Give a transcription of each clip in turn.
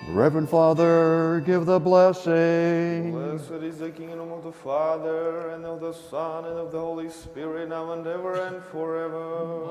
Reverend Father, give the blessing. Blessed is the King, in the name of the Father, and of the Son, and of the Holy Spirit, now and ever and forever.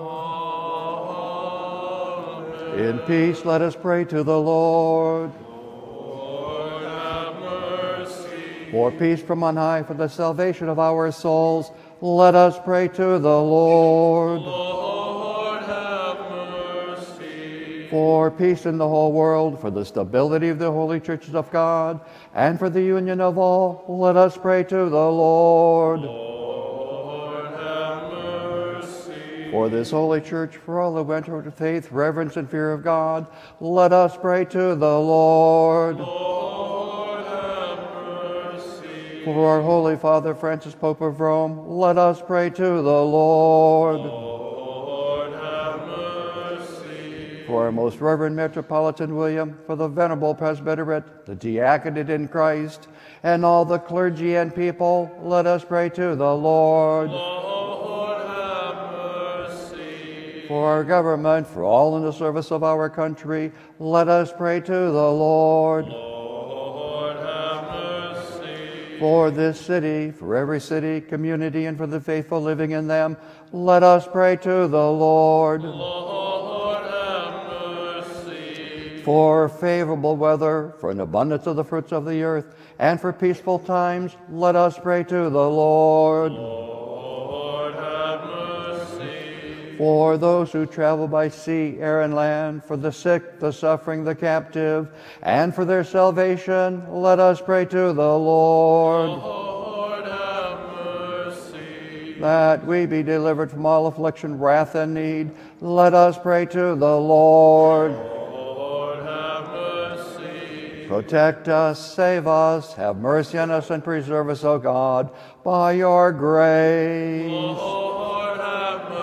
Amen. In peace, let us pray to the Lord. Lord, have mercy. For peace from on high, for the salvation of our souls, let us pray to the Lord. Lord, have mercy. For peace in the whole world, for the stability of the holy churches of God, and for the union of all, let us pray to the Lord. Lord, have mercy. For this holy church, for all who enter into faith, reverence, and fear of God, let us pray to the Lord. Lord, have mercy. For our Holy Father Francis, Pope of Rome, let us pray to the Lord. Lord, have mercy. For our most reverend Metropolitan William, for the venerable presbyterate, the diaconate in Christ, and all the clergy and people, let us pray to the Lord. Lord, have mercy. For our government, for all in the service of our country, let us pray to the Lord. Lord, have mercy. For this city, for every city, community, and for the faithful living in them, let us pray to the Lord. Lord, have mercy. For favorable weather, for an abundance of the fruits of the earth, and for peaceful times, let us pray to the Lord. Lord, have mercy. For those who travel by sea, air, and land, for the sick, the suffering, the captive, and for their salvation, let us pray to the Lord. Lord, have mercy. That we be delivered from all affliction, wrath, and need, let us pray to the Lord. Lord, have mercy. Protect us, save us, have mercy on us, and preserve us, O God, by your grace. Lord, have mercy.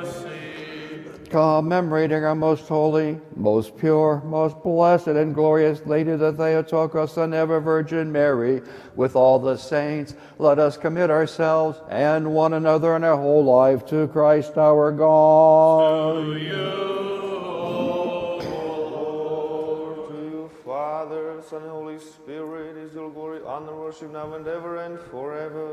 Commemorating our most holy, most pure, most blessed, and glorious Lady, the Theotokos, and ever Virgin Mary, with all the saints, let us commit ourselves and one another and our whole life to Christ our God. To you, O Lord. To you, Father, Son, and Holy Spirit, is your glory, honor, worship, now and ever and forever.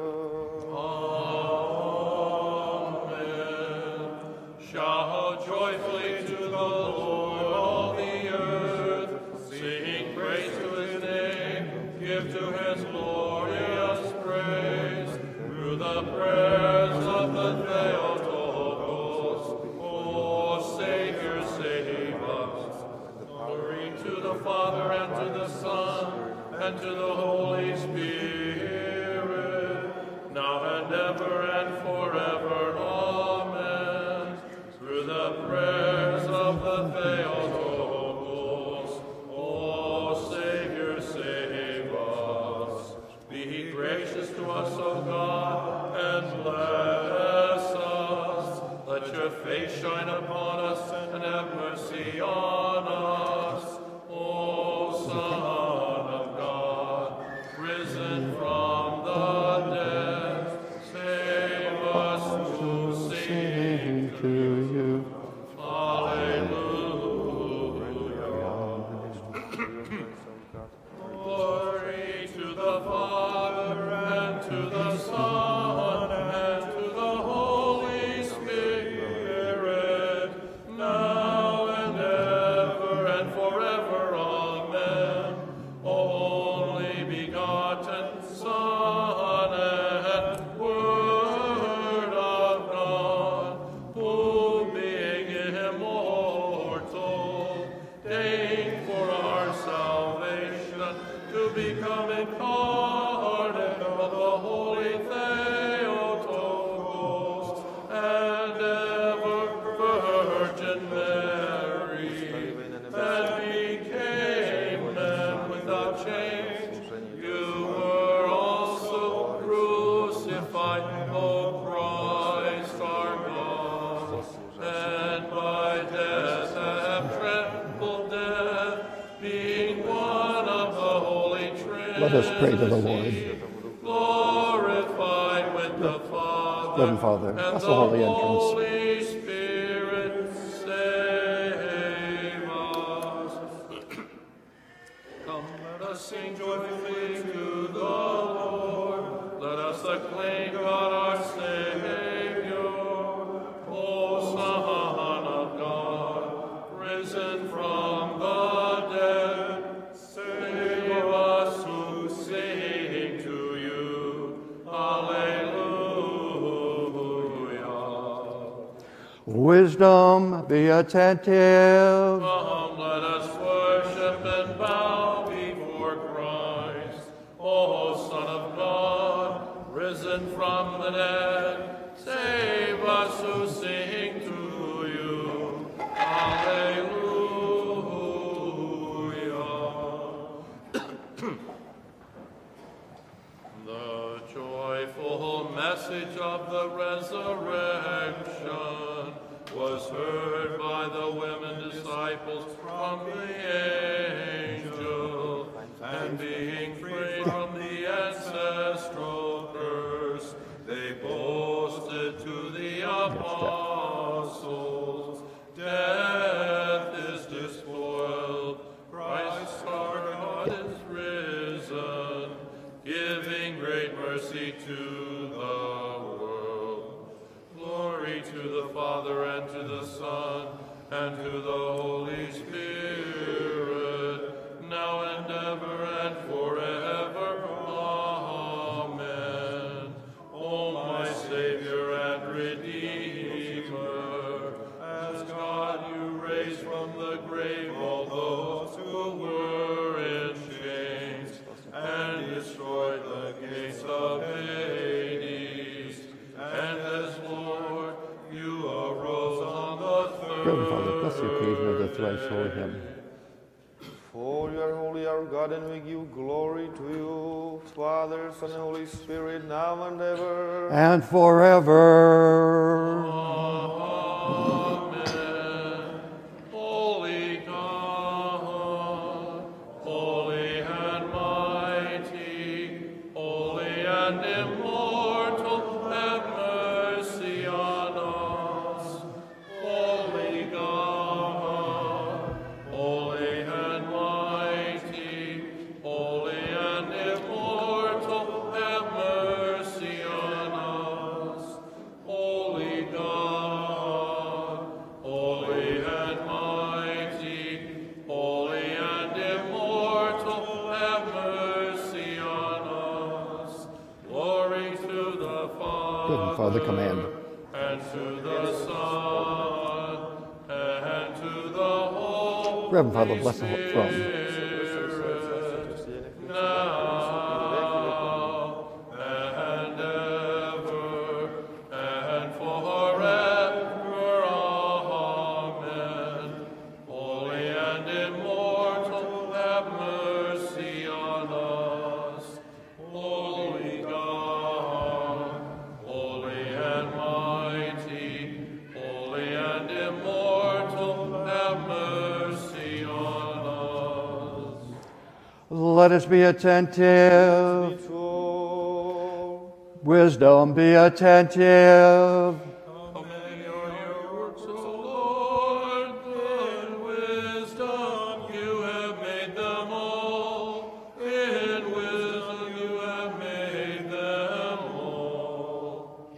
Amen. Shout joyfully to the Lord, all the earth. Sing praise to his name. Give to his glorious praise. Through the prayers of the Theotokos, O Savior, save us. Glory to the Father, and to the Son, and to the Holy Spirit, now and ever and forever. Amen. Through the prayers of the Theotokos, O Savior, save us. Be gracious to us, O God, and bless us. Let your face shine upon us, and have mercy on us. O Son of God, risen from the dead, save us who sing To you. Glory to the Father, and to the Son, and to the Holy Spirit, now and ever and forever. Amen. Only begotten Son and Word of God, who being immortal, deigned for our salvation to become incarnate of the Holy Theotokos and ever Virgin Mary, and became man without change. You were also crucified, O Christ our God, and by death have trampled death, being one of the Holy Trinity. Let us pray to the Lord. Glorified with the Father, Reverend Father, and that's the the holy entrance. Holy Spirit, save us. Come, let us sing joyfully to the Lord. Let us acclaim God our Savior. O Son of God, risen from the dead, save us who sing to you. Alleluia. Wisdom, be attentive. Come, let us worship and bow before Christ. O Son of God, risen from the dead, save us who sing to you. Alleluia. The joyful message of the resurrection was heard by the women disciples from the angel, and being freed from the ancestral curse, they boasted to the apostles, death is despoiled, Christ our God is risen, giving great mercy to the world. Glory to the Father, and to the Son, and to the Holy Spirit, now and ever and forever. Amen. O my Savior and Redeemer, as God you raised from the grave all those who were in chains, and destroyed the gates of Hades, and as Lord you arose on the third Reverend Father, bless the occasion of the thrice holy hymn. For you are holy, our God, and we give glory to you, Father, Son, and Holy Spirit, now and ever. And forever. Amen. Holy God, holy and mighty, holy and immortal, have mercy on us. Holy God, holy and mighty, holy and immortal, have mercy on us. Holy God, holy and mighty, holy and immortal, have mercy on us. Glory to the Reverend Father, command. and to the Son, and to the Holy Reverend Father, bless the whole throne. Spirit, now and ever and forever. Amen. Holy and immortal, have mercy on us. Holy God, holy and mighty, holy and immortal, have mercy on us. Let us be attentive. Wisdom, be attentive. How many are your works, O Lord? In wisdom you have made them all. In wisdom you have made them all.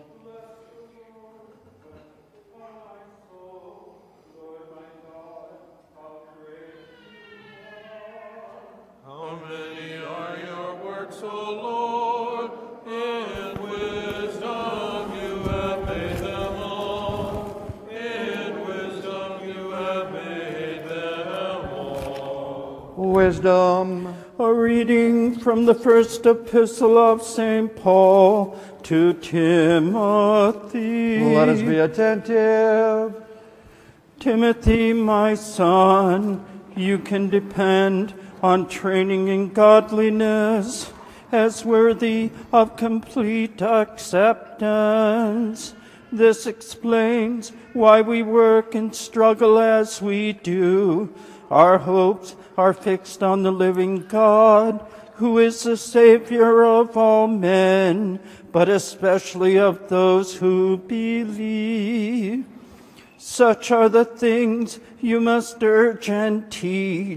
How many are your works, O Lord? In wisdom you have made them all. In wisdom you have made them all. Wisdom. A reading from the first epistle of St. Paul to Timothy. Let us be attentive. Timothy, my son, you can depend on training in godliness as worthy of complete acceptance. This explains why we work and struggle as we do. Our hopes are fixed on the living God, who is the Savior of all men, but especially of those who believe. Such are the things you must urge and teach.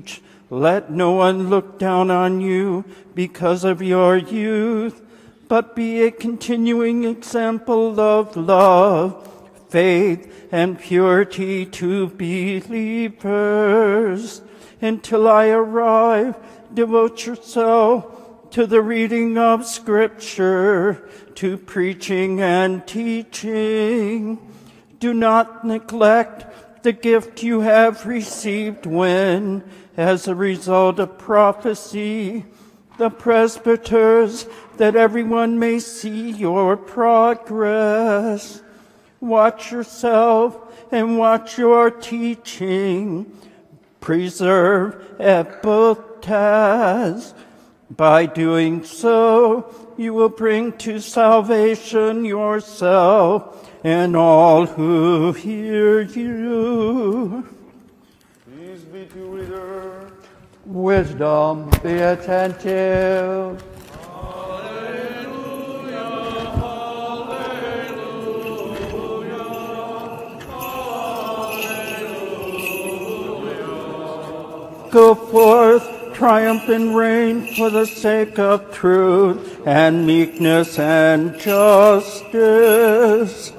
Let no one look down on you because of your youth, but be a continuing example of love, faith, and purity to believers. Until I arrive, devote yourself to the reading of Scripture, to preaching and teaching. Do not neglect the gift you have received when, as a result of prophecy, the presbyters, that everyone may see your progress. Watch yourself and watch your teaching. Preserve at both tasks. By doing so, you will bring to salvation yourself and all who hear you. Peace be to you, reader. Wisdom, be attentive. Go forth, triumph and reign for the sake of truth and meekness and justice.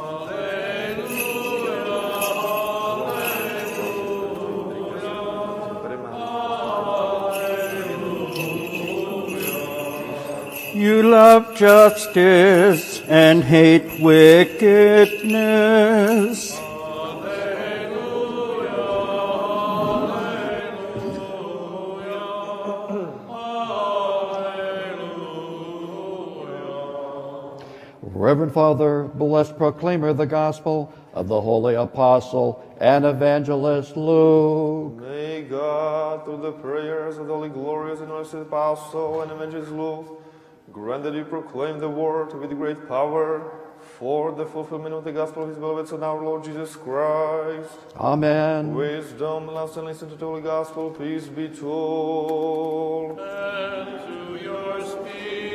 You love justice and hate wickedness. Reverend Father, blessed proclaimer of the gospel of the holy apostle and evangelist Luke. May God, through the prayers of the holy, glorious, and blessed apostle and evangelist Luke, grant that you proclaim the word with great power for the fulfillment of the gospel of his beloved Son, our Lord Jesus Christ. Amen. Wisdom, last and listen to the holy gospel. Peace be to all. And to your spirit.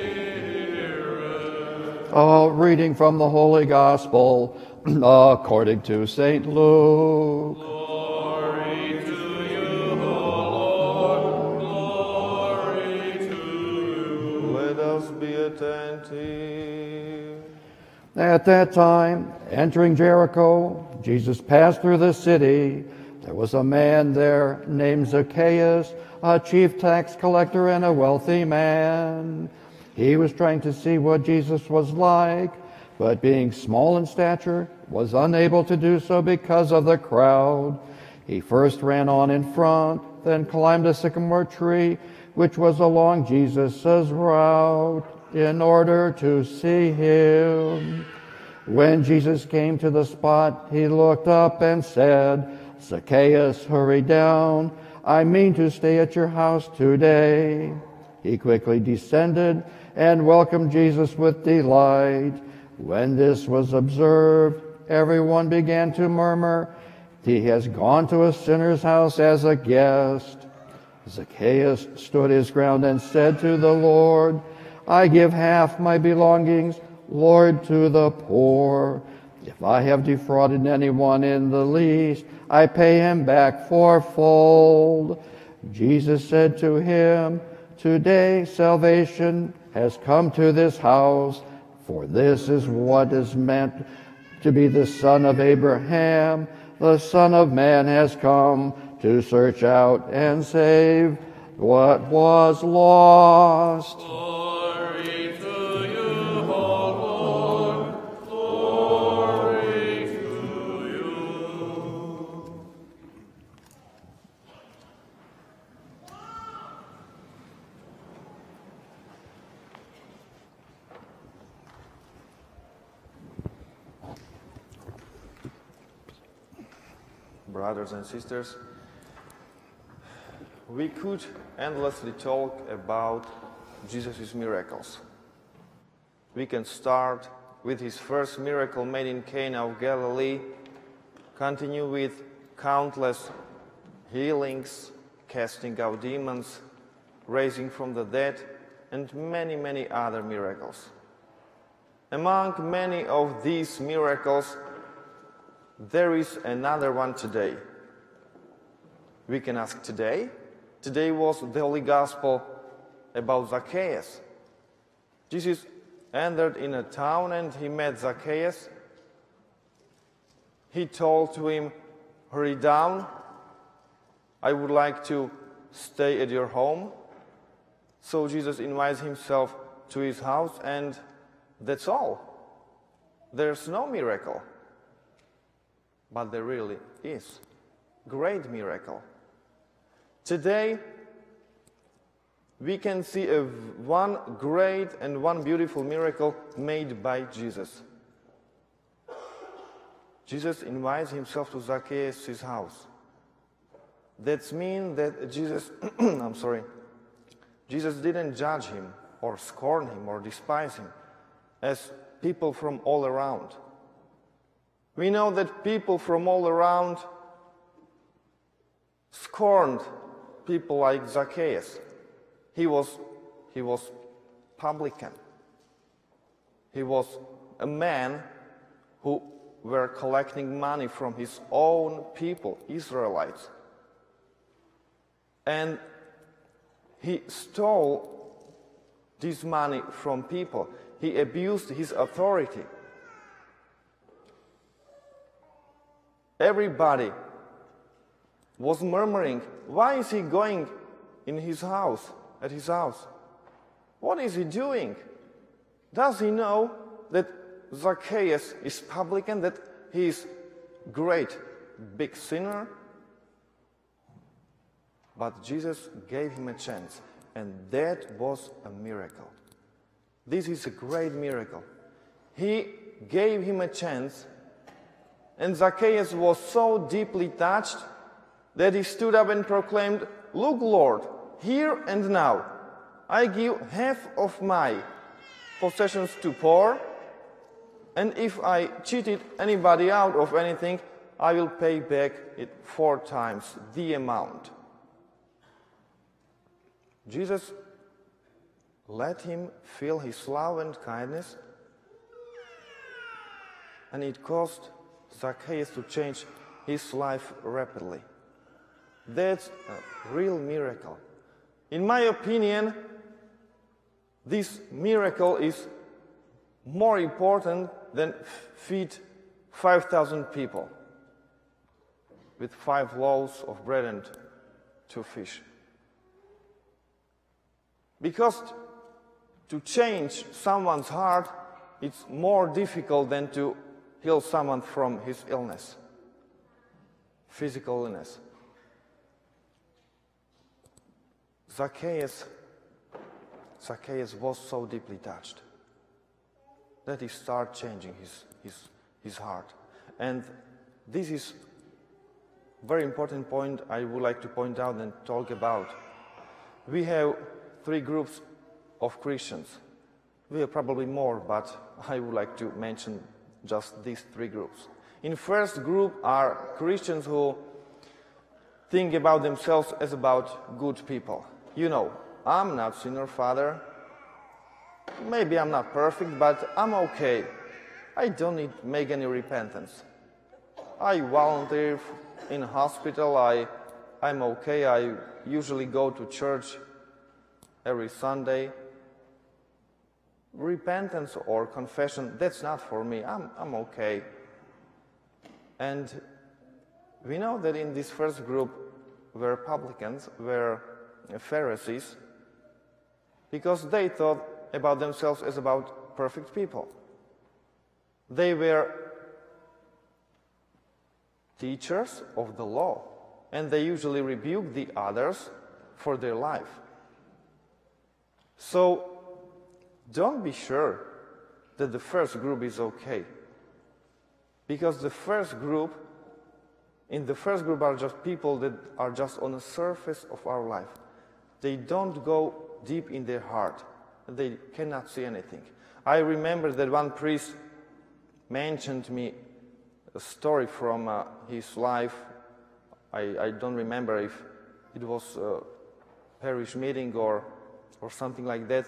A reading from the Holy Gospel according to St. Luke. Glory to you, O Lord. Glory to you. Let us be attentive. At that time, entering Jericho, Jesus passed through the city. There was a man there named Zacchaeus, a chief tax collector and a wealthy man. He was trying to see what Jesus was like, but being small in stature, was unable to do so because of the crowd. He first ran on in front, then climbed a sycamore tree, which was along Jesus' route, in order to see him. When Jesus came to the spot, he looked up and said, "Zacchaeus, hurry down. I mean to stay at your house today." He quickly descended and welcomed Jesus with delight. When this was observed, everyone began to murmur, "He has gone to a sinner's house as a guest." Zacchaeus stood his ground and said to the Lord, "I give half my belongings, Lord, to the poor. If I have defrauded anyone in the least, I pay him back fourfold." Jesus said to him, "Today salvation has come to this house, for this is what is meant to be the son of Abraham. The Son of Man has come to search out and save what was lost." Glory to you, O Lord. Glory to you. Brothers and sisters, we could endlessly talk about Jesus' miracles. We can start with his first miracle made in Cana of Galilee, continue with countless healings, casting out demons, raising from the dead, and many, many other miracles. Among many of these miracles, there is another one today. We can ask today, Today was the Holy Gospel about Zacchaeus. Jesus entered in a town and he met Zacchaeus. He told to him, "Hurry down. I would like to stay at your home." So Jesus invites himself to his house, and that's all. There's no miracle. But there really is. Great miracle. Today, we can see one great and one beautiful miracle made by Jesus. Jesus invites himself to Zacchaeus' house. That means that Jesus, Jesus didn't judge him or scorn him or despise him as people from all around. We know that people from all around scorned people like Zacchaeus. He was publican. He was a man who were collecting money from his own people, Israelites. And he stole this money from people. He abused his authority. Everybody was murmuring, why is he going in his house, at his house? What is he doing? Does he know that Zacchaeus is publican, that he is great, big sinner? But Jesus gave him a chance, and that was a miracle. This is a great miracle. He gave him a chance, and Zacchaeus was so deeply touched that he stood up and proclaimed, "Look, Lord, here and now, I give half of my possessions to poor, and if I cheated anybody out of anything, I will pay back it 4 times the amount." Jesus let him feel his love and kindness, and it caused Zacchaeus to change his life rapidly. That's a real miracle. In my opinion, this miracle is more important than feed 5,000 people with 5 loaves of bread and 2 fish. Because to change someone's heart, it's more difficult than to heal someone from his illness, physical illness. Zacchaeus was so deeply touched that he started changing his heart. And this is a very important point I would like to point out and talk about. We have 3 groups of Christians. We have probably more, but I would like to mention just these 3 groups. In first group are Christians who think about themselves as about good people. You know, I'm not sinner, Father. Maybe I'm not perfect, but I'm okay. I don't need to make any repentance. I volunteer in a hospital. I'm okay. I usually go to church every Sunday. Repentance or confession, that's not for me. I'm okay. And we know that in this first group were publicans, were Pharisees, because they thought about themselves as about perfect people. They were teachers of the law, and they usually rebuked the others for their life. So don't be sure that the first group is okay, because in the first group are just people that are just on the surface of our life. They don't go deep in their heart. They cannot see anything. I remember that one priest mentioned me a story from his life. I don't remember if it was a parish meeting or something like that.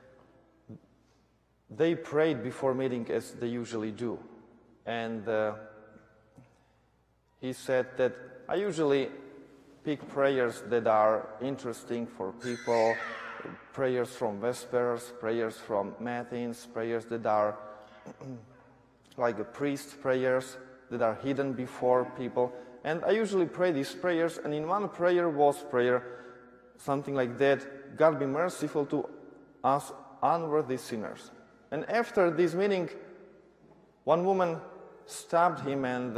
They prayed before meeting as they usually do. And he said that I usually pick prayers that are interesting for people, prayers from Vespers, prayers from Matins, prayers that are like a priest prayers that are hidden before people. And I usually pray these prayers, and in one prayer was prayer, something like that, God be merciful to us unworthy sinners. And after this meeting, one woman stopped him and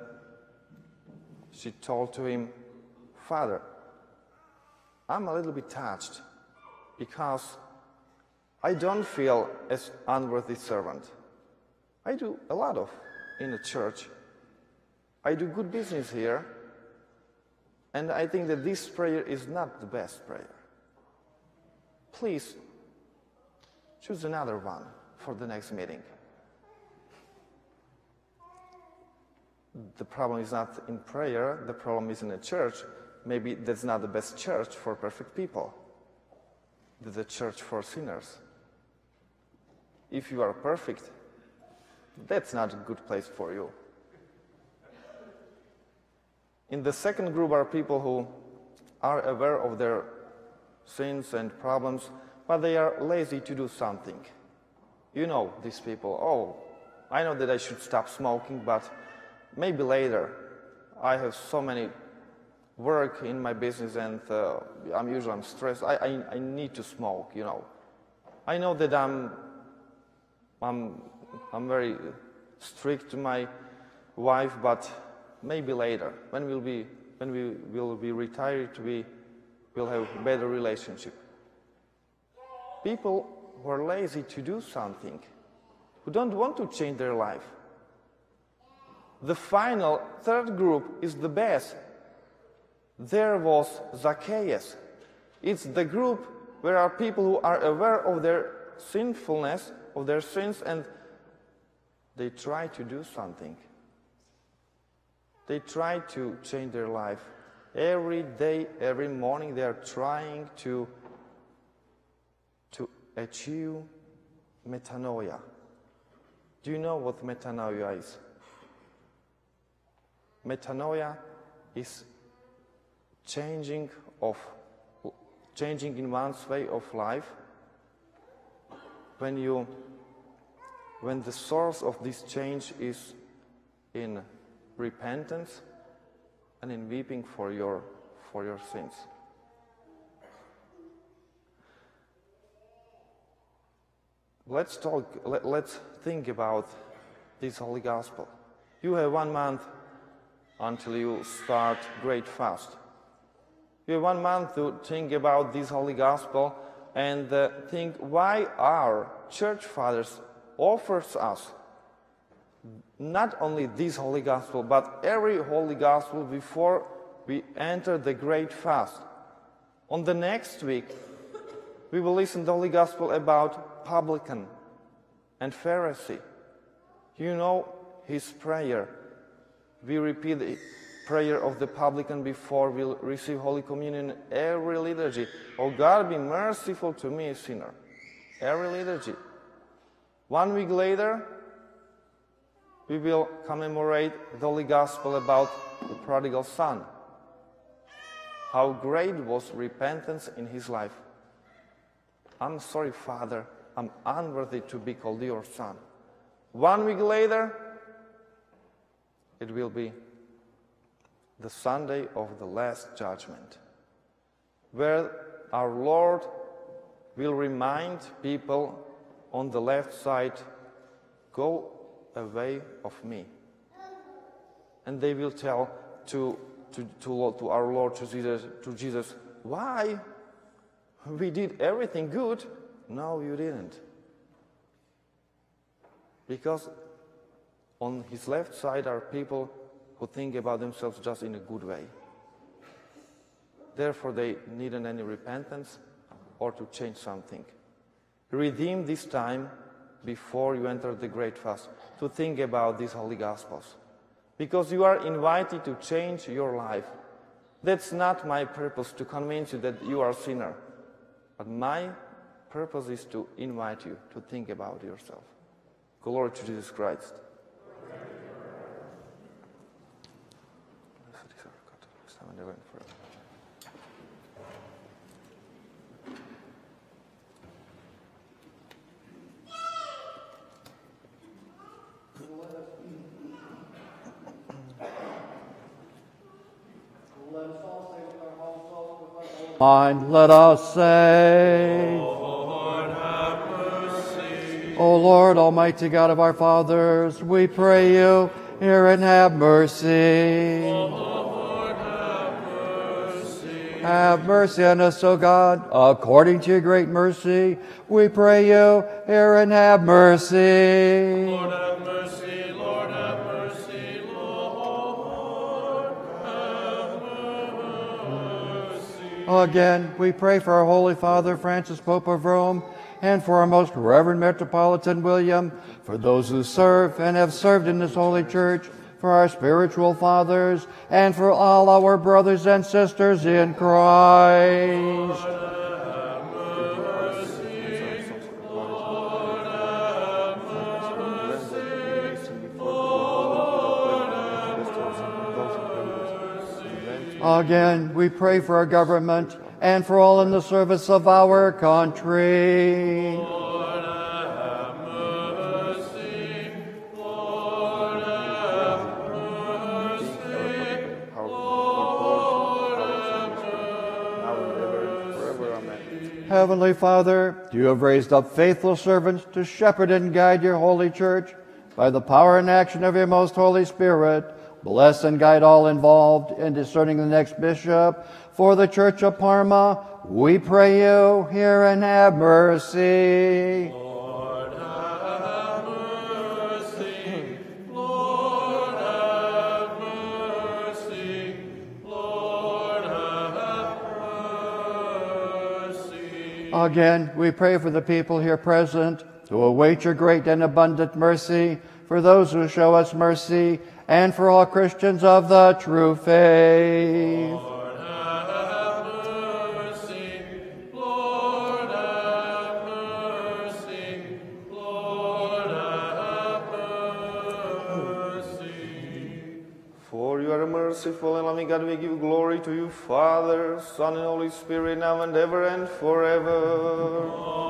she told to him, Father, I'm a little bit touched because I don't feel as unworthy servant. I do a lot of in the church. I do good business here, and I think that this prayer is not the best prayer. Please choose another one for the next meeting. The problem is not in prayer, the problem is in the church. Maybe that's not the best church for perfect people. That's a church for sinners. If you are perfect, that's not a good place for you. In the second group are people who are aware of their sins and problems, but they are lazy to do something. You know these people, oh, I know that I should stop smoking, but maybe later. I have so many work in my business and I'm stressed. I need to smoke, you know. I know that I'm very strict to my wife, but maybe later, when we will be retired, we will have a better relationship. People who are lazy to do something, who don't want to change their life. The final, third group is the best. There was Zacchaeus. It's the group where are people who are aware of their sinfulness, of their sins, and they try to do something. They try to change their life. Every day, every morning, they are trying to achieve metanoia. Do you know what metanoia is? Metanoia is changing in one's way of life when the source of this change is in repentance and in weeping for your sins. Let's think about this Holy Gospel. You have 1 month until you start Great Fast. You have 1 month to think about this Holy Gospel and think why our church fathers offers us not only this Holy Gospel, but every Holy Gospel before we enter the Great Fast. On the next week, we will listen to the Holy Gospel about publican and Pharisee. You know his prayer. We repeat the prayer of the publican before we receive Holy Communion every liturgy. Oh God, be merciful to me, a sinner. Every liturgy. 1 week later, we will commemorate the Holy Gospel about the prodigal son. How great was repentance in his life. I'm sorry, Father, I'm unworthy to be called your son. 1 week later, it will be the Sunday of the Last Judgment, where our Lord will remind people on the left side, go away of me. And they will tell to our Lord, to Jesus, why? We did everything good. No, you didn't. Because on his left side are people who think about themselves just in a good way. Therefore, they needn't any repentance or to change something. Redeem this time before you enter the Great Fast to think about these Holy Gospels. Because you are invited to change your life. That's not my purpose to convince you that you are a sinner. But my purpose is to invite you to think about yourself. Glory to Jesus Christ. Mind, let us say. Lord, have mercy. O Lord, Almighty God of our fathers, we pray you, hear and have mercy. Lord, have mercy. Have mercy on us, O God, according to your great mercy. We pray you, hear and have mercy. Lord, have mercy. Lord, have mercy. Lord, have mercy. Again, we pray for our Holy Father Francis, Pope of Rome, and for our most Reverend Metropolitan William, for those who serve and have served in this holy church, for our spiritual fathers, and for all our brothers and sisters in Christ. Again, we pray for our government and for all in the service of our country. Lord, have mercy. Lord, have mercy. Lord, have mercy. Heavenly Father, you have raised up faithful servants to shepherd and guide your holy church. By the power and action of your most Holy Spirit, bless and guide all involved in discerning the next bishop. For the Church of Parma, we pray you, hear and have mercy. Lord, have mercy. Lord, have mercy. Lord, have mercy. Again, we pray for the people here present who await your great and abundant mercy, for those who show us mercy, and for all Christians of the true faith. Lord, have mercy. Lord, have mercy. Lord, have mercy. For you are merciful and loving God, we give glory to you, Father, Son, and Holy Spirit, now and ever and forever.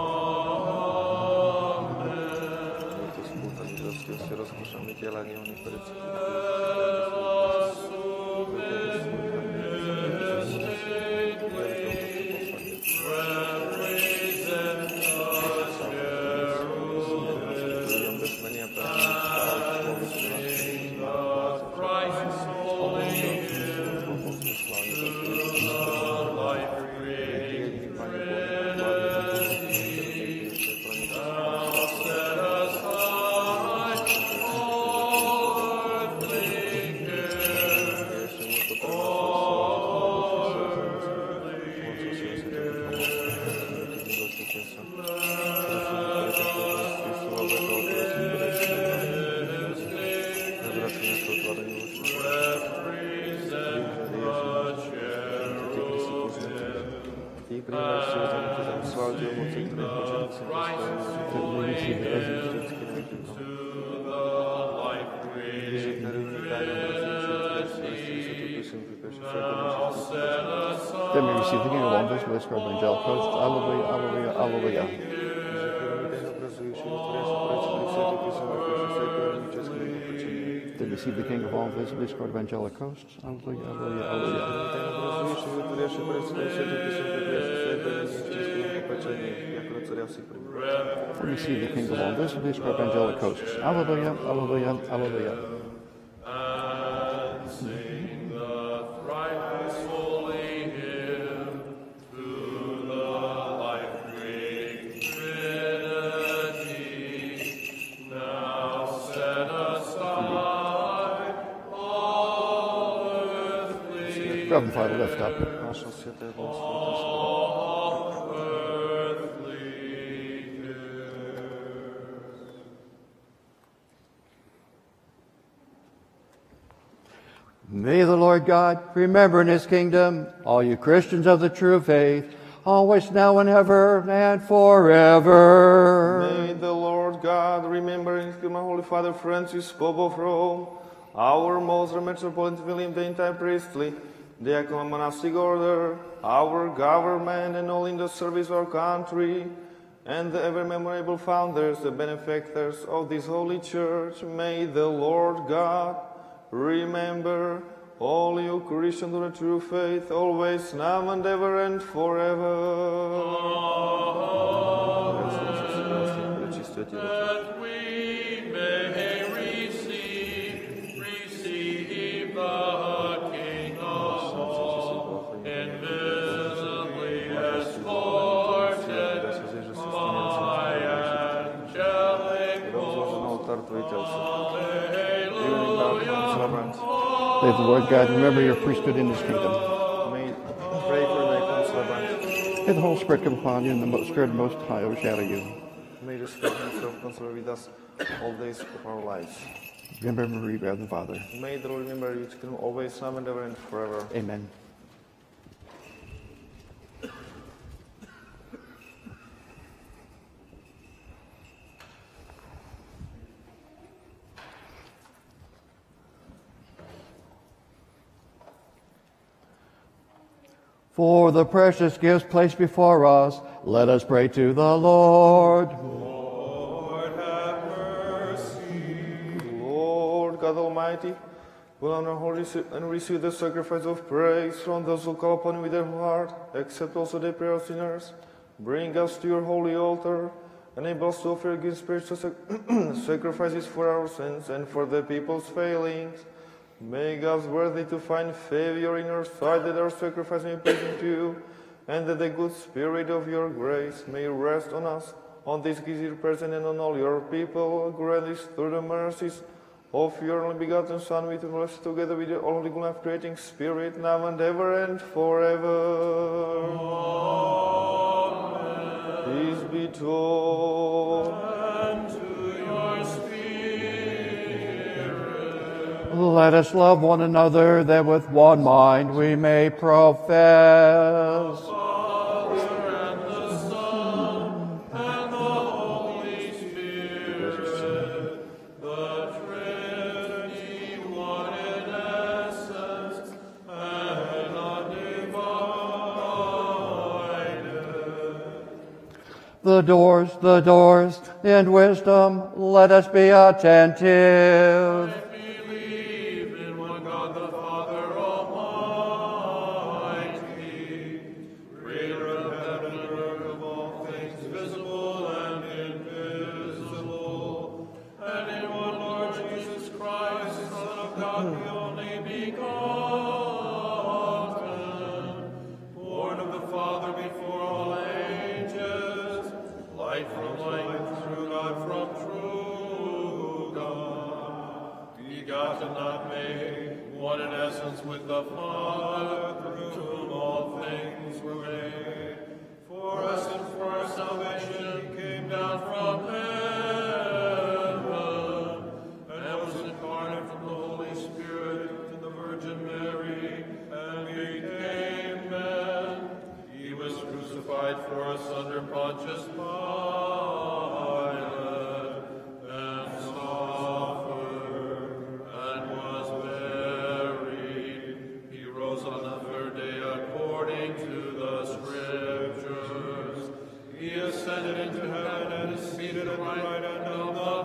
Then we receive the kingdom of this with the angelic host. Alleluia, alleluia, alleluia. Then receive the King of all visibly scored of angelic hosts. Alleluia, alleluia, alleluia. Then receive the King of all visibly scored of angelic hosts. Alleluia, alleluia, alleluia. And sing the thrice holy hymn to the life-giving Trinity. Now set aside all earthly Grab and Father, lift up. May the Lord God remember in his kingdom all you Christians of the true faith, always, now, and ever, and forever. May the Lord God remember in his kingdom, Holy Father Francis, Pope of Rome, our most Metropolitan William, the entire priestly, diaconal monastic order, our government, and all in the service of our country, and the ever memorable founders, the benefactors of this holy church. May the Lord God remember all you Christians of the true faith, always, now and ever and forever. That we may receive the King of all, invisibly escorted by angelic hosts. Hallelujah. May the Lord God remember your priesthood in his kingdom. May pray for thy celebrant. May the Holy Spirit come upon you, and the Spirit Most High overshadow you. May the Spirit himself console with us all days of our lives. Remember Marie, God the Father. May the Lord remember you to come always, now and ever and forever. Amen. For the precious gifts placed before us, let us pray to the Lord. Lord, have mercy. Lord God Almighty, will honor and receive the sacrifice of praise from those who call upon you with their heart, accept also the prayer of sinners. Bring us to your holy altar, enable us to offer good spiritual sacrifices for our sins and for the people's failings. Make us worthy to find favor in your sight, that our sacrifice may be pleasing to you, and that the good spirit of your grace may rest on us, on this gifted person, and on all your people. Grant this through the mercies of your only begotten Son, with whom blessed together with the only life-creating Spirit, now and ever and forever. Amen. Peace be told. And to your spirit. Let us love one another, that with one mind we may profess. Father and the Son and the Holy Spirit, the Trinity, one in essence and undivided. The doors, and wisdom, let us be attentive. I believe in one God the Father Almighty, creator of heaven and earth, of all things visible and invisible, and in one Lord Jesus Christ, Son of God, the only begotten, born of the Father before all ages, light from light, true God from true God, begotten, not made, one in essence with the Father, through whom all things were made. For us and for our salvation he came down from heaven, and was incarnate from the Holy Spirit to the Virgin Mary, and became man. He was crucified for us under Pontius Pilate, and suffered, and was buried. He rose on the third day according to the Scriptures. He ascended into heaven and is seated at the right hand of the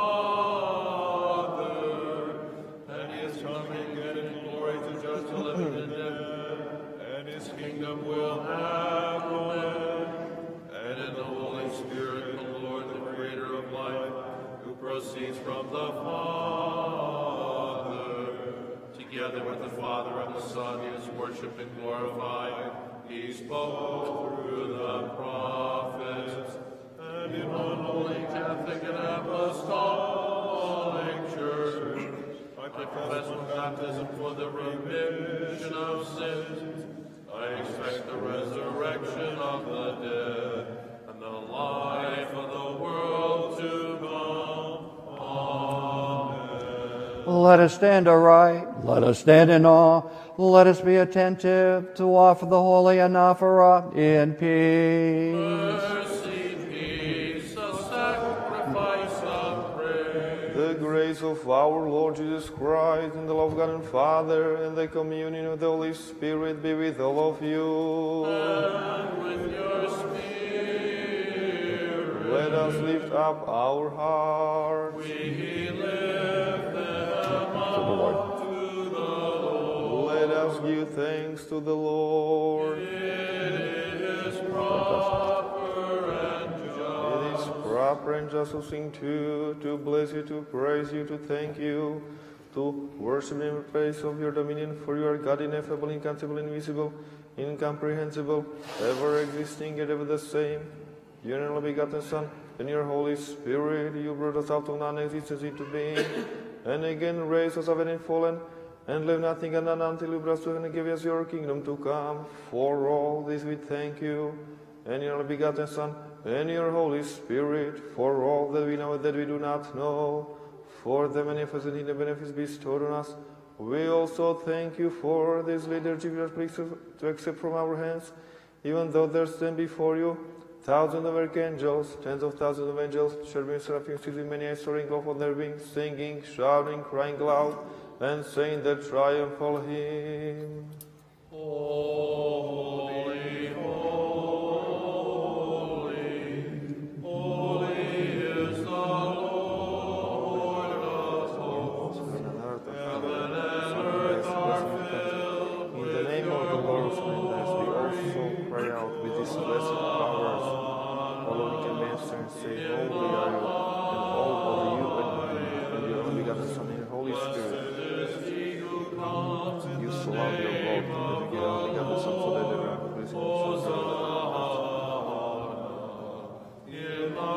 Father. And he is coming again in glory to judge the living and the dead, and his kingdom will have no end. And in the Holy Spirit, the Lord, the creator of life, who proceeds from the Father, together with the Father and the Son, he is worshipped and glorified. He spoke through the prophets, and in one holy Catholic and Apostolic Church, I confess one baptism for the remission of sins. I expect the resurrection of the dead and the life of the world to come. Amen. Let us stand aright, let us stand in awe, let us be attentive to offer the holy anaphora in peace. Mercy, peace, the sacrifice of praise. The grace of our Lord Jesus Christ, and the love of God and Father, and the communion of the Holy Spirit be with all of you. And with your spirit. Let us lift up our hearts. We lift them To the Lord. up to the Lord. give thanks to the Lord. It is proper and just. It is proper and just to sing to bless you, to praise you, to thank you, to worship in the praise of your dominion, for you are God, ineffable, inconceivable, invisible, incomprehensible, ever existing and ever the same. You are only begotten Son, and your Holy Spirit, you brought us out of non-existence into being, and again raised us up and fallen, and leave nothing undone until you brought us to and give us your kingdom to come. For all this we thank you, and your only begotten Son, and your Holy Spirit, for all that we know and that we do not know, for the manifested in the benefits bestowed on us. We also thank you for this liturgy we are pleased to accept from our hands, even though there stand before you thousands of archangels, tens of thousands of angels, cherubim, seraphim, singing many eyes, soaring off on their wings, singing, shouting, crying loud, and saying the triumphal hymn. Holy, holy, holy is the Lord of hosts. Heaven and earth are filled In the name of the Lord, we also cry out with these blessed powers, following commands and say, Holy are you, and all over you, and your only begotten Son, and your Holy Spirit. You surround your Lord, and your only begotten Son, so that they are praising in the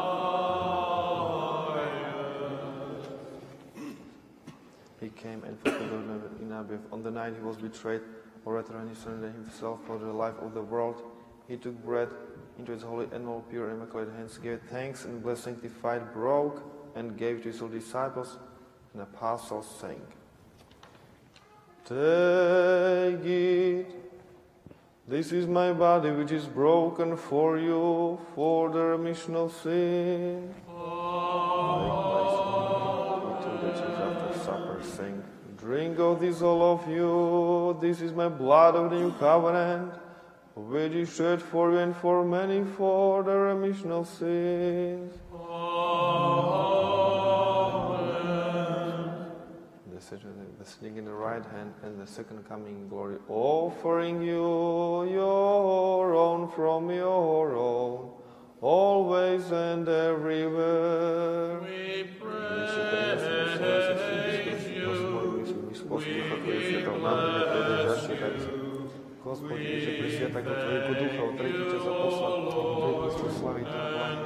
highest. He came and fulfilled in Abib. On the night he was betrayed, or rather he surrendered himself for the life of the world, he took bread into his holy and all pure and immaculate hands, gave thanks and blessed, sanctified, broke, and gave to his disciples and apostles, saying, Take it, this is my body which is broken for you, for the remission of sin. Likewise, he took the church after supper, saying, Drink of this, all of you, this is my blood of the new covenant, which is shed for you and for many for the remission of sins. The sitting in the right hand and the second coming in glory, offering you your own from your own, always and everywhere. We praise you. We bless you. Господи, Боже, Пресвятая Твоего Духа, утратите за посла, Твоего славить Твоего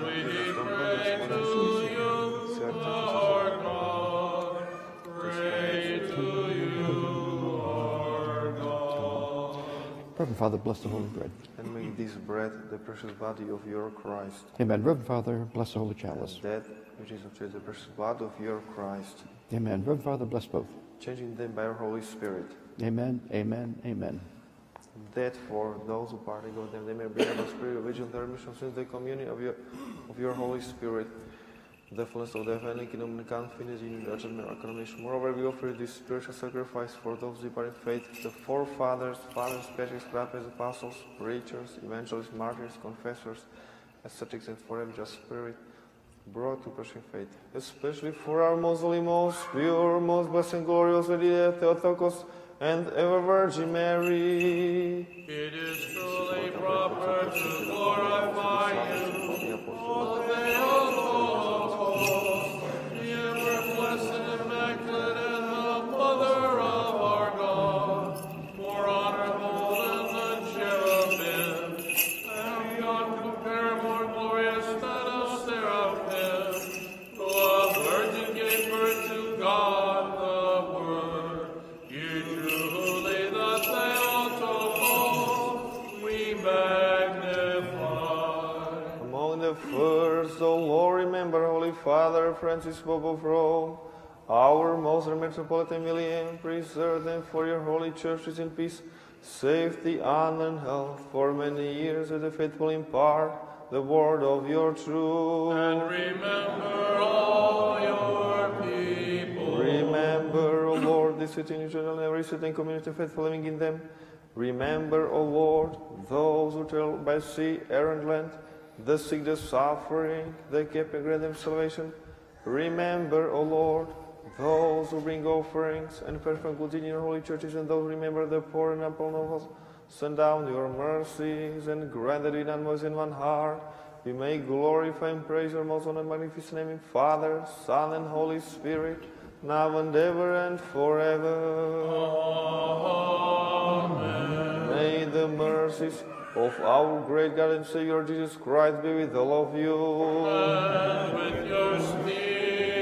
Reverend Father, bless the holy bread. And make this bread the precious body of your Christ. Amen. Reverend Father, bless the holy chalice. And that which is of the precious blood of your Christ. Amen. Reverend Father, bless both. Changing them by your Holy Spirit. Amen, amen, amen. That for those who partake of them, they may bring the spirit of vision, the remission of sins, the communion of your Holy Spirit, the fullness of the heavenly kingdom, and confidence in the judgment and acclamation. Moreover, we offer this spiritual sacrifice for those who depart in faith, the forefathers, fathers, patriarchs, prophets, apostles, preachers, evangelists, martyrs, confessors, ascetics, and for every just spirit brought to Christian faith, especially for our most holy, most pure, most blessed and glorious Lady Theotokos, and ever Virgin Mary. It is truly proper to glorify you, O Theotokos, the ever blessed and immaculate and the Mother of our God, more honorable than the cherubim, and beyond compare more glorious than a seraphim, who a virgin gave birth to God the Word. You truly the Theotokos we magnify. Among the first, O Lord, remember Holy Father Francis, Pope of Rome, our most Metropolitan William, preserve them for your holy churches in peace, safety, honor, and health, for many years as the faithful impart the word of your truth. And remember all your people. Remember, O Lord, the city in Israel and every city and community faithful living in them. Remember, O Lord, those who travel by sea, air, and land, the sick, the suffering, the captive, grant them salvation. Remember, O Lord, those who bring offerings and perform good in your holy churches, and those who remember the poor and upon us, send down your mercies and grant that in one voice and one heart we may glorify and praise your most honored and magnificent name in Father, Son, and Holy Spirit, now and ever and forever. Amen. May the mercies of our great God and Savior Jesus Christ be with all of you. And with your spirit.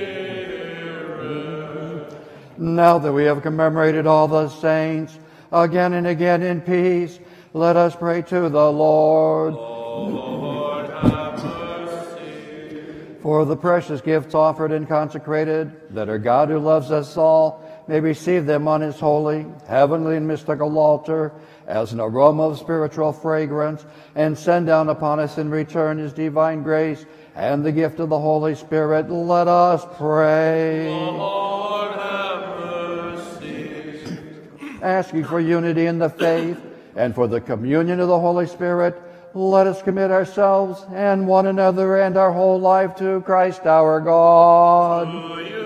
Now that we have commemorated all the saints, again and again in peace, let us pray to the Lord. Lord, have mercy. For the precious gifts offered and consecrated, that our God who loves us all may receive them on his holy, heavenly, and mystical altar as an aroma of spiritual fragrance, and send down upon us in return his divine grace and the gift of the Holy Spirit. Let us pray. Lord, have mercy. Asking for unity in the faith and for the communion of the Holy Spirit, let us commit ourselves and one another and our whole life to Christ our God. To you,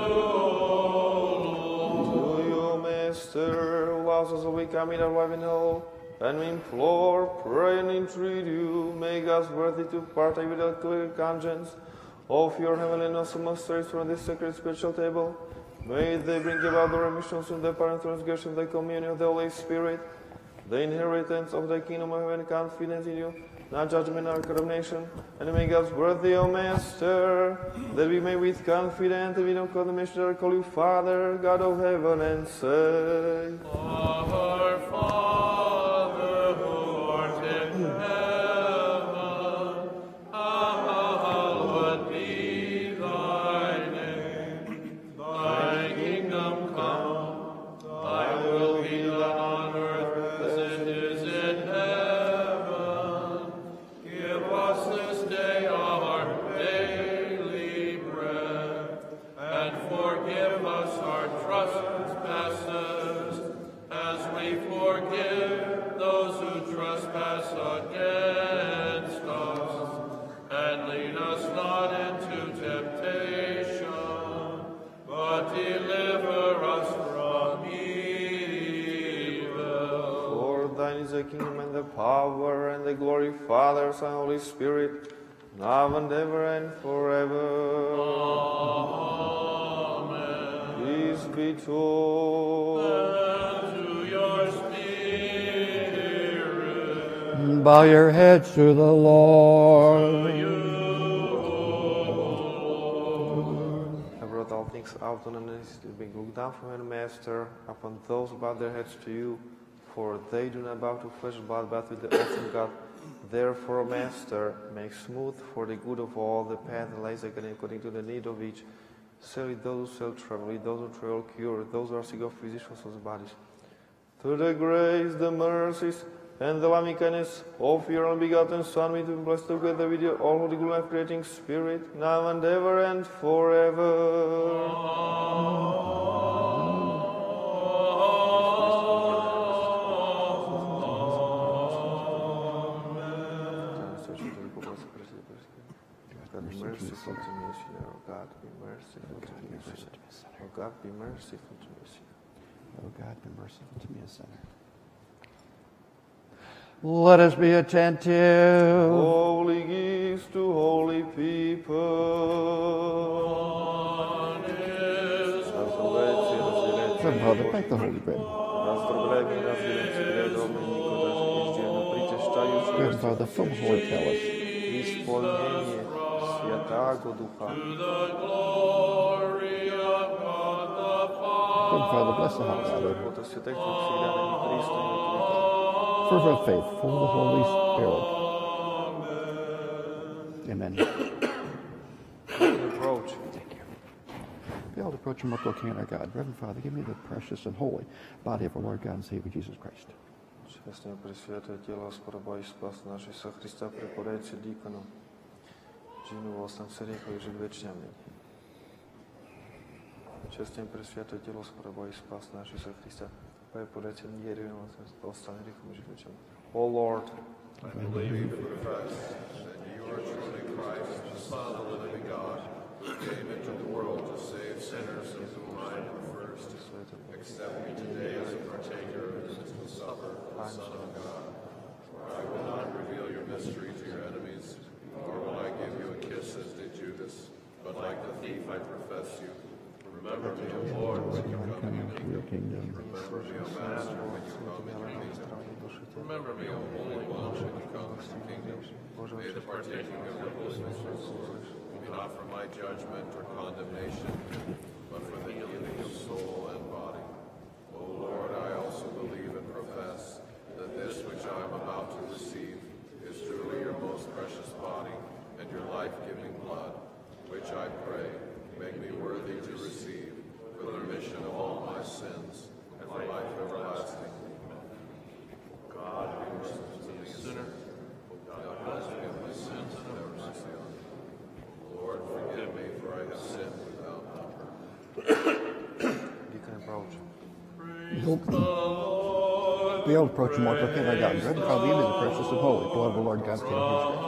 To you, Master, who allows us to become in our life and hope, and we implore, pray, and entreat you, make us worthy to partake with a clear conscience of your heavenly and awesome mysteries from this sacred spiritual table. May they bring about the remission of sin, the pardon and transgression, the communion of the Holy Spirit, the inheritance of the kingdom of heaven, confidence in you, not judgment or condemnation, and make us worthy, O Master, that we may with confidence and without condemnation call you Father, God of heaven, and say, our Father who art in heaven, hallowed be thy name. Thy kingdom come, thy will be done on earth as it is in heaven. Give us this day our daily bread, and forgive us our trespasses, as we forgive those who trespass against us. And lead us not into temptation, but deliver us from evil. For thine is the kingdom and the power and the glory, Father, Son, Holy Spirit, now and ever and forever. Amen. Peace be told. And to your spirit. Bow your heads to the Lord. I brought all things out on the knees to be looked down from heaven, Master, upon those who bow their heads to you, for they do not bow to flesh and blood, but with the awesome God. Therefore, Master, make smooth for the good of all the path that lies according to the need of each. Save those who shall travel, those who travel cure, those who are sick of physicians of the bodies. Through the grace, the mercies, and the loving kindness of your only begotten Son, we to be blessed together with your all holy life creating Spirit, now and ever and forever. God be merciful to me, sinner. Oh God, be merciful to me, sinner. Oh God, be merciful to me, sinner. Oh God, be merciful to me, a sinner. Let us be attentive. Holy gifts to holy people. Father, thank the Holy Bread. Good Father, from the Holy Chalice. Исполнение Святаго Духа. To the glory of God the Father. Good Father, bless the hot water. Работа святых всегда на Христа и Fervent faith, full of the Holy Spirit. Amen. Approach. Thank you. Be able to approach and proclaim our God. Reverend Father, give me the precious and holy body of our Lord God and Savior Jesus Christ. Čestne presviatuje telo Sporoba i spas našej sa Hrista prepodajúci díkonom. Žinu vlastnom sriechu i žid večňami. Čestne presviatuje telo Sporoba i spas našej sa Hrista prepodajúci díkonom vlastnom sriechu i žid večňami. O Lord, I believe and profess that you are truly Christ, the Son of the living God, came into the world to save sinners, of whom I am the first. Accept me today as a partaker of the supper of the Son of God. For I will not reveal your mystery to your enemies, nor will I give you a kiss as did Judas, but like the thief I profess you. Remember me, O Lord, when you come into your kingdom. Remember me, O Master, when you come into your kingdom. Remember me, O Holy One, when you come into your kingdom. May the partaking of your blessings, Lord, be not for my judgment or condemnation, but for the healing of soul and body. O Lord, I also believe and profess that this which I am about to receive is truly your most precious body and your life-giving blood, which I pray make me worthy to receive for the remission of all my sins and for life everlasting. God, be merciful to me, a sinner. God, forgive my sins and have mercy on me. Lord, forgive me, for I have sinned without number. You can approach. The old approach more broken by God. Bread and call thee the precious and holy blood of the Lord God King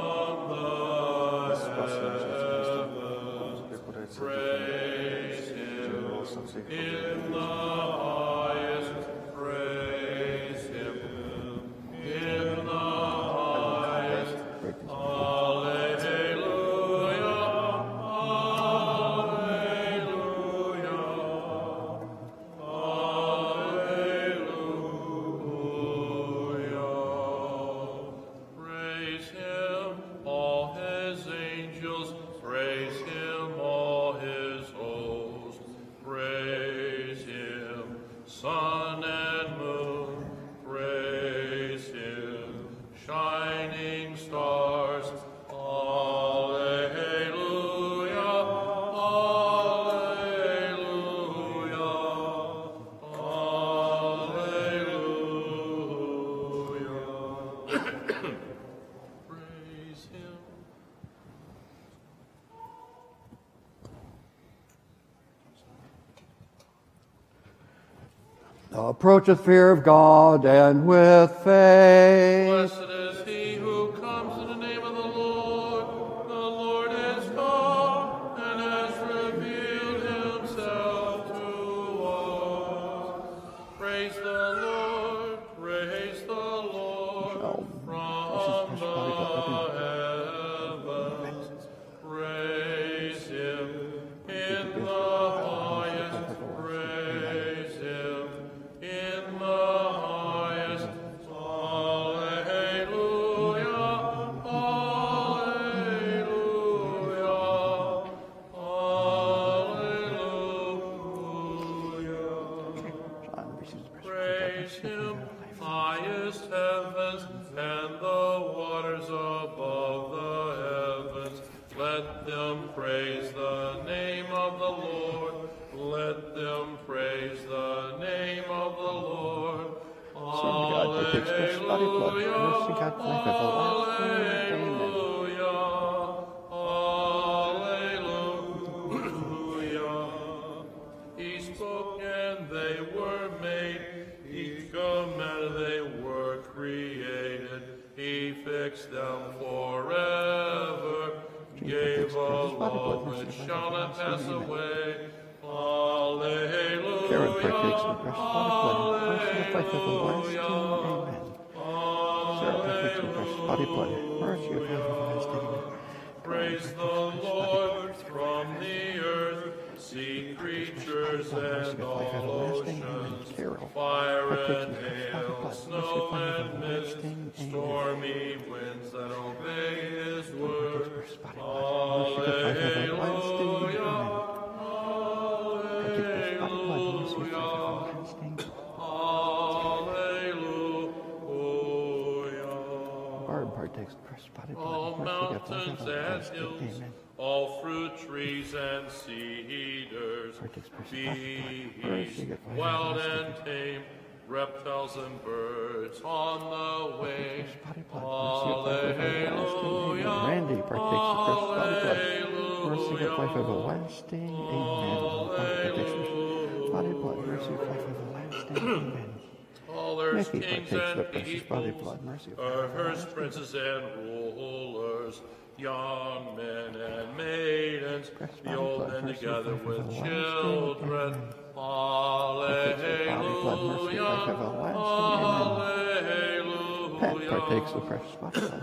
Praise Him in the highest. Praise Him in the highest. Alleluia, alleluia, alleluia. Praise Him, all His angels. Praise Him, all His hosts. Praise Him, sun and moon. Praise Him, shining stars. Alleluia, alleluia, alleluia. Praise Him. Approach with fear of God and with faith. Blessed is he who comes in the name of the Lord. The Lord is come and has revealed himself to us. Praise the Lord, praise the Lord from the heavens. Praise him in the highest. Praise him in the highest. Alleluia, alleluia, alleluia. Praise him, highest heavens, and the waters above the heavens. Let them praise the name of the Lord. Let them praise the name of the Lord. Alleluia, alleluia. He spoke and they were made. He commanded, they were created. He fixed them forever. Gave a law which shall not pass away. Alleluia. Karen partakes of the precious body blood, mercy of life everlasting. Amen. Sarah partakes of the precious body blood, mercy of life everlasting. Praise the Lord from the earth, sea creatures and all oceans, fire and hail, snow and mist, stormy winds that obey His word. Alleluia, Partakes of the precious body blood, all mountains and hills, Amen. all fruit trees and cedars, beasts, wild and tame, reptiles and birds on the wing. Alleluia, Randy partakes of the precious body blood, mercy of life everlasting. Amen. Partakes of the precious body blood, mercy of life everlasting. Amen. all earth's Mickey kings partakes of the and precious body peoples, blood, mercy of life earth's everlasting. princes and rulers, young men and maidens, the old join together with children. Alleluia, alleluia. Pet partakes the precious body blood.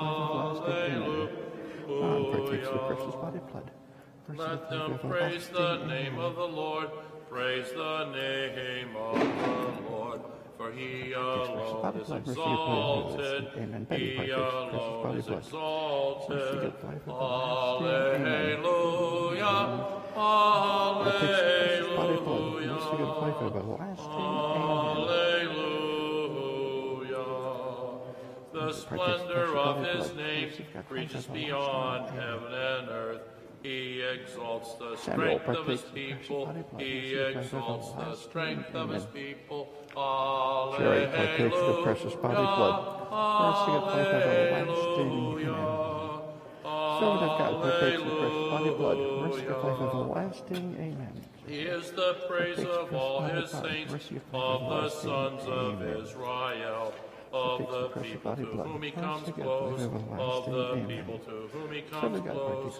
John partakes the precious body blood. Let them praise the name of the Lord. Praise the name of the Lord. For he alone is exalted. He alone is exalted. Alleluia. Alleluia. Alleluia. The splendor of his name reaches beyond heaven and earth. He exalts the strength of his people. He exalts the strength of his people. Jerry partakes the precious body blood. Mercy of life everlasting. Servant of God partakes the precious body blood. Mercy of life everlasting. Amen. He is the praise of all his saints, of the sons of Israel. Of the people to whom he comes close, of the people to whom he comes close.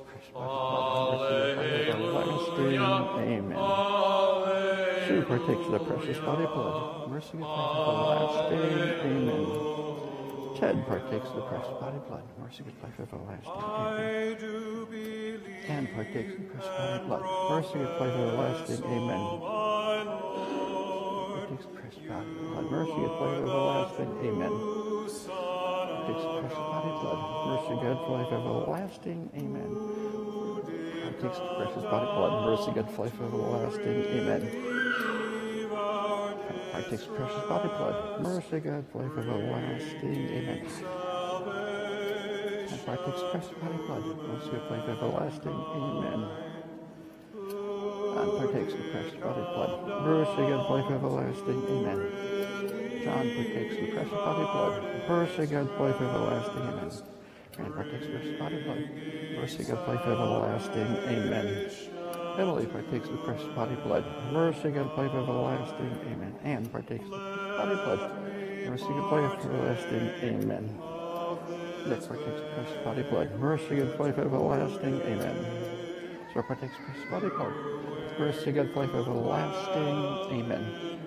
Alleluia, Amen. alleluia. Sue partakes the precious body blood. Mercy of life everlasting. Amen. Ted partakes the precious body blood. Mercy of life everlasting. Amen. Anne partakes the precious body blood. Mercy of life everlasting. Amen. Partakes the precious body blood. Mercy of life everlasting. Amen. Partakes the precious body blood. Mercy God for life everlasting. Amen. Partakes the precious body blood. Mercy God for life everlasting. Amen. Partakes the precious body blood. Mercy God for life everlasting. Amen. Partakes the precious body blood. Mercy God for life everlasting. Amen. And partakes the precious body blood. Mercy God for life everlasting. Amen. John partakes the precious body blood. Mercy God for life everlasting. Amen. And partakes the precious body blood. Mercy God for life everlasting. Amen. Emily partakes the precious body blood. Mercy God for life everlasting. Amen. Anne partakes the body blood. Mercy God for life everlasting. Amen. Nick partakes the precious body blood. Mercy God for life everlasting. Amen. Sir partakes the precious body blood. Mercy God for life everlasting. Amen.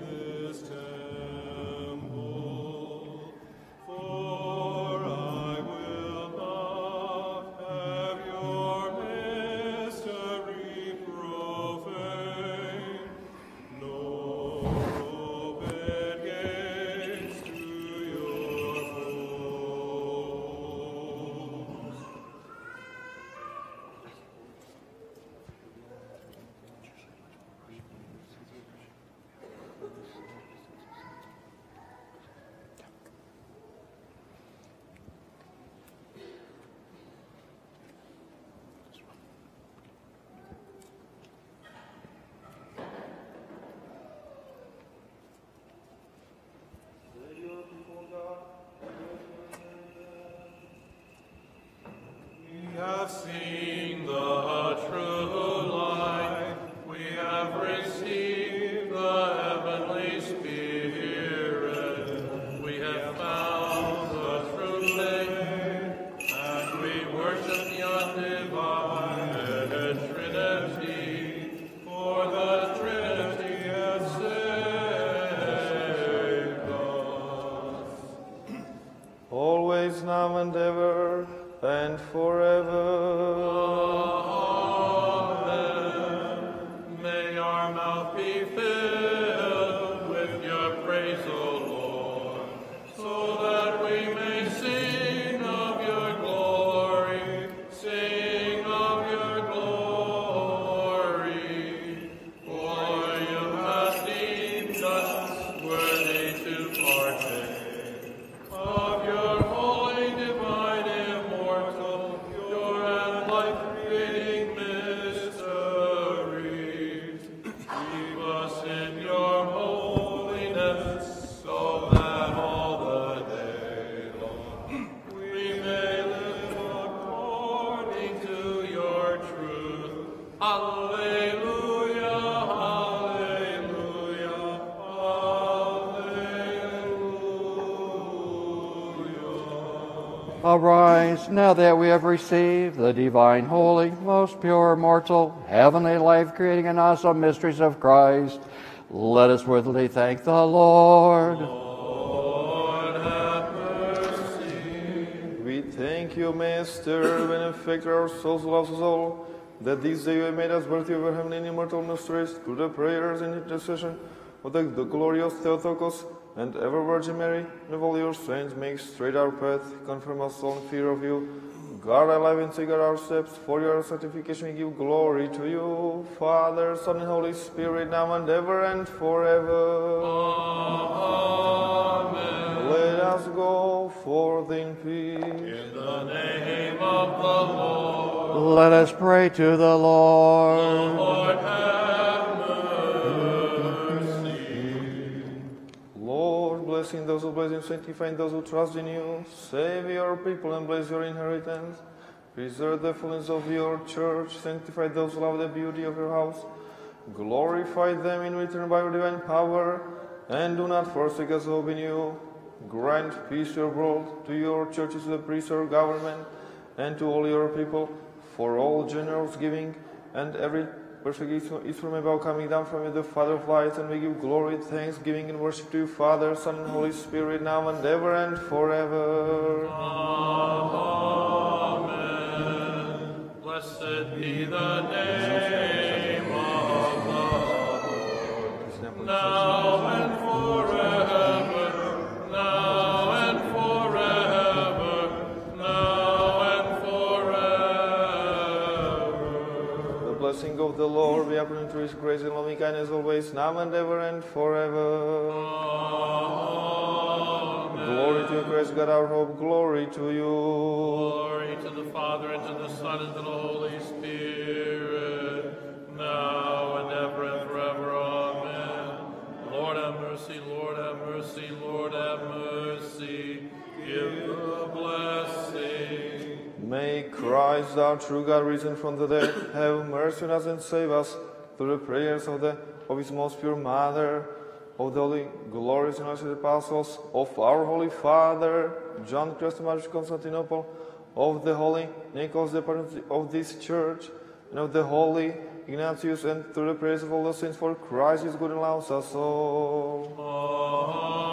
We have seen the true light. We have received the heavenly Spirit. We have found the true faith, and we worship the undivided Trinity. For the Trinity has saved us. Always, now and ever, and forever. Amen. May our mouth be filled with your praise, O Lord, so that we may sing of your glory, sing of your glory. For you have deemed us worthy to partake of your holy, divine, immortal, Arise, now that we have received the divine, holy, most pure, immortal, heavenly, life-creating, and awesome mysteries of Christ, let us worthily thank the Lord. Lord, have mercy. We thank you, Master, benefactor, our souls, loves us all, that this day you have made us worthy of your heavenly and immortal mysteries through the prayers and intercession of the glorious Theotokos and ever Virgin Mary, and of all your saints. Make straight our path, confirm us all in fear of you. Guard our life and secure our steps. For your sanctification we give glory to you, Father, Son, and Holy Spirit, now and ever and forever. Amen. Let us go forth in peace. In the name of the Lord. Let us pray to the Lord. Lord, have mercy. Lord, blessing those who bless you, sanctifying those who trust in you, save your people and bless your inheritance. Preserve the fullness of your church, sanctify those who love the beauty of your house. Glorify them in return by your divine power, and do not forsake us, hope in you. Grant peace to your world, to your churches, to the priests, your government, and to all your people, for all generous giving, and every perfect is from above, coming down from you, the Father of lights, and we give glory, thanksgiving, and worship to you, Father, Son, and Holy Spirit, now and ever and forever. Amen. Blessed be the name of the Lord, now and forever, now and forever, now and forever. The blessing of the Lord be upon you through his grace and loving kindness always, now and ever and forever. Amen. Glory to you, Christ God, our hope. Glory to you. Glory to the Father, and to the Son, and to the Holy Spirit, now and ever and forever. Amen. Lord have mercy, Lord have mercy, Lord have mercy. Give the blessing. May Christ, our true God, risen from the dead, have mercy on us and save us through the prayers of his most pure Mother, of the holy, glorious, and blessed apostles, of our Holy Father, John Chrysostom of Constantinople, of the holy Nicholas, the patron of this church, and of the holy Ignatius, and through the prayers of all the saints, for Christ is good and loves us all.